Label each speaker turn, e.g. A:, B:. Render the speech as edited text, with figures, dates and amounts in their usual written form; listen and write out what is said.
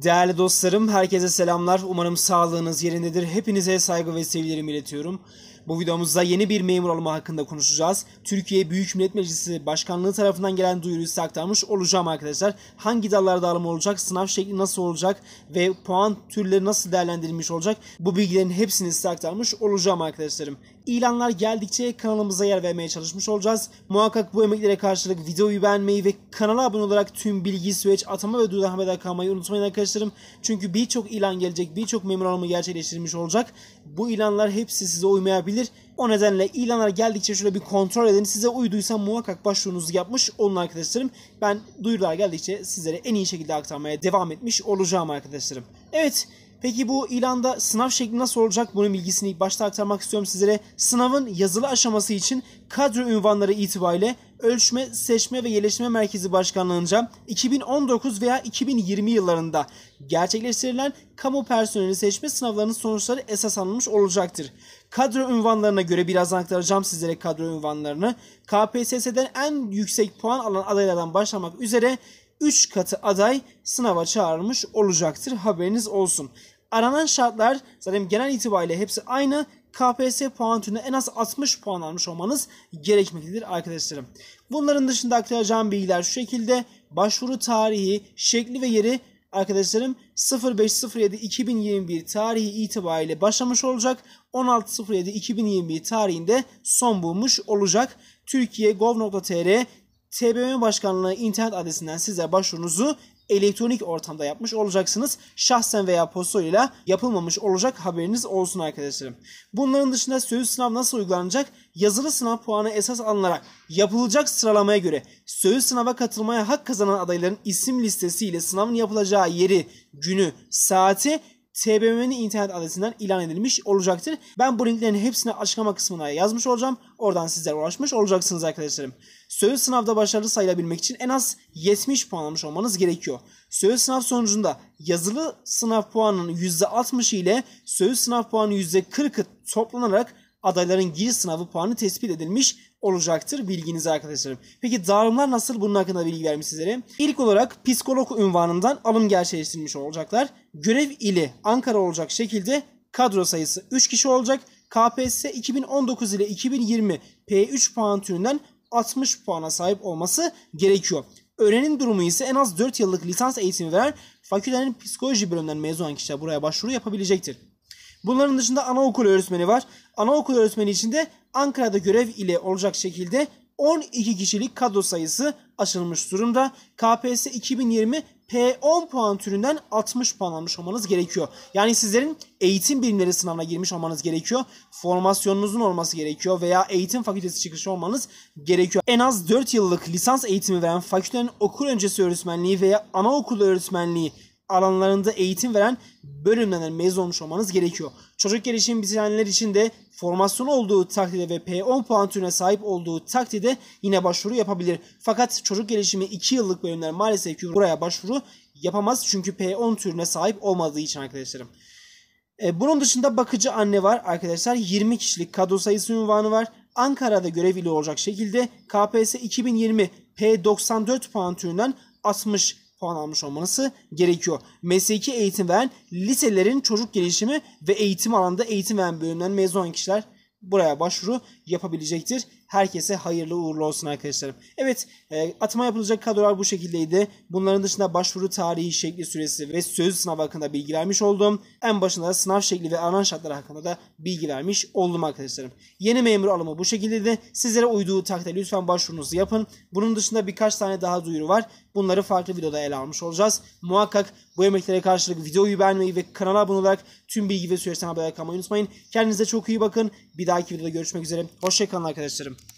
A: Değerli dostlarım, herkese selamlar. Umarım sağlığınız yerindedir. Hepinize saygı ve sevgilerimi iletiyorum. Bu videomuzda yeni bir memur alımı hakkında konuşacağız. Türkiye Büyük Millet Meclisi Başkanlığı tarafından gelen duyuruyu size aktarmış olacağım arkadaşlar. Hangi dallarda alım olacak, sınav şekli nasıl olacak ve puan türleri nasıl değerlendirilmiş olacak? Bu bilgilerin hepsini size aktarmış olacağım arkadaşlarım. İlanlar geldikçe kanalımıza yer vermeye çalışmış olacağız. Muhakkak bu emeklere karşılık videoyu beğenmeyi ve kanala abone olarak tüm bilgi, süreç, atama ve duyurudan haberdar kalmayı unutmayın arkadaşlarım. Çünkü birçok ilan gelecek, birçok memur alımı gerçekleştirilmiş olacak. Bu ilanlar hepsi size uymayabilir. O nedenle ilanlar geldikçe şöyle bir kontrol edin. Size uyduysa muhakkak başvurunuzu yapmış olun arkadaşlarım. Ben duyurular geldikçe sizlere en iyi şekilde aktarmaya devam etmiş olacağım arkadaşlarım. Evet. Peki bu ilanda sınav şekli nasıl olacak? Bunun bilgisini ilk başta aktarmak istiyorum sizlere. Sınavın yazılı aşaması için kadro ünvanları itibariyle Ölçme, Seçme ve Yerleştirme Merkezi Başkanlığı'nca 2019 veya 2020 yıllarında gerçekleştirilen kamu personeli seçme sınavlarının sonuçları esas alınmış olacaktır. Kadro ünvanlarına göre birazdan aktaracağım sizlere kadro ünvanlarını. KPSS'den en yüksek puan alan adaylardan başlamak üzere 3 katı aday sınava çağrılmış olacaktır. Haberiniz olsun. Aranan şartlar zaten genel itibariyle hepsi aynı. KPSS puan türünde en az 60 puan almış olmanız gerekmektedir arkadaşlarım. Bunların dışında aktaracağım bilgiler şu şekilde. Başvuru tarihi, şekli ve yeri arkadaşlarım 05.07.2021 tarihi itibariyle başlamış olacak. 16.07.2021 tarihinde son bulmuş olacak. Türkiye.gov.tr TBMM Başkanlığı internet adresinden sizler başvurunuzu elektronik ortamda yapmış olacaksınız. Şahsen veya postoyla yapılmamış olacak, haberiniz olsun arkadaşlarım. Bunların dışında sözlü sınav nasıl uygulanacak? Yazılı sınav puanı esas alınarak yapılacak sıralamaya göre sözlü sınava katılmaya hak kazanan adayların isim listesiyle sınavın yapılacağı yeri, günü, saati TBMM'nin internet adresinden ilan edilmiş olacaktır. Ben bu linklerin hepsini açıklama kısmına yazmış olacağım. Oradan sizlere ulaşmış olacaksınız arkadaşlarım. Sözlü sınavda başarılı sayılabilmek için en az 70 puan almış olmanız gerekiyor. Sözlü sınav sonucunda yazılı sınav puanının %60 ile sözlü sınav puanı %40'ı toplanarak adayların giriş sınavı puanı tespit edilmiş olacaktır, bilginize arkadaşlarım. Peki dağılımlar nasıl? Bunun hakkında bilgi vermiş sizlere. İlk olarak psikolog unvanından alım gerçekleştirilmiş olacaklar. Görev ili Ankara olacak şekilde kadro sayısı 3 kişi olacak. KPSS 2019 ile 2020 P3 puan türünden 60 puana sahip olması gerekiyor. Öğrenim durumu ise en az 4 yıllık lisans eğitimi veren fakültenin psikoloji bölümünden mezun olan kişiler buraya başvuru yapabilecektir. Bunların dışında anaokulu öğretmeni var. Anaokulu öğretmeni için de Ankara'da görev ile olacak şekilde 12 kişilik kadro sayısı açılmış durumda. KPSS 2020 P10 puan türünden 60 puan almış olmanız gerekiyor. Yani sizlerin eğitim bilimleri sınavına girmiş olmanız gerekiyor. Formasyonunuzun olması gerekiyor veya eğitim fakültesi çıkışı olmanız gerekiyor. En az 4 yıllık lisans eğitimi veren fakültenin okul öncesi öğretmenliği veya anaokulu öğretmenliği alanlarında eğitim veren bölümlerden mezun olmuş olmanız gerekiyor. Çocuk gelişim bitirenler için de formasyon olduğu takdirde ve P10 puan türüne sahip olduğu takdirde yine başvuru yapabilir. Fakat çocuk gelişimi 2 yıllık bölümler maalesef ki buraya başvuru yapamaz. Çünkü P10 türüne sahip olmadığı için arkadaşlarım. Bunun dışında bakıcı anne var arkadaşlar. 20 kişilik kadro sayısı unvanı var. Ankara'da görev ili olacak şekilde KPSS 2020 P94 puan türünden 60 puan almış olması gerekiyor. Mesleki eğitim veren liselerin çocuk gelişimi ve eğitim alanında eğitim veren bölümden mezun olan kişiler buraya başvuru yapabilecektir. Herkese hayırlı uğurlu olsun arkadaşlarım. Evet, atama yapılacak kadrolar bu şekildeydi. Bunların dışında başvuru tarihi, şekli, süresi ve sözlü sınav hakkında bilgi vermiş oldum. En başında da sınav şekli ve aranan şartları hakkında da bilgi vermiş oldum arkadaşlarım. Yeni memur alımı bu şekildeydi. Sizlere uyduğu takdirde lütfen başvurunuzu yapın. Bunun dışında birkaç tane daha duyuru var. Bunları farklı videoda ele almış olacağız. Muhakkak bu emeklere karşılık videoyu beğenmeyi ve kanala abone olarak tüm bilgi ve süreçten haberdar kalmayı unutmayın. Kendinize çok iyi bakın. Bir dahaki videoda görüşmek üzere. Hoşça kalın arkadaşlarım.